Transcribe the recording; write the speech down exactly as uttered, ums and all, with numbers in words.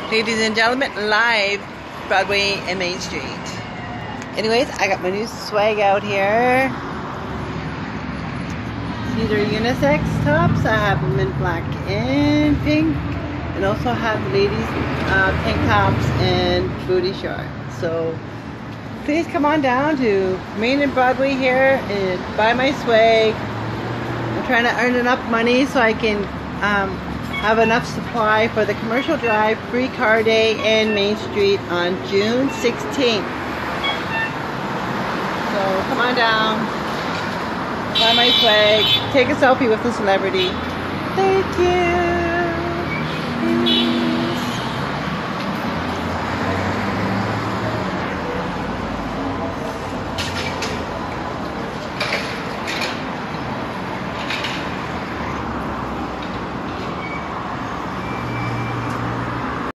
Ladies and gentlemen, live Broadway and Main Street. Anyways, I got my new swag out here. These are unisex tops. I have them in black and pink, and also have ladies uh, tank tops and booty shorts. So please come on down to Main and Broadway here and buy my swag. I'm trying to earn enough money so I can um, have enough supply for the commercial drive free car day and Main Street on June sixteenth. So come on down, buy my swag, take a selfie with a celebrity. Thank you.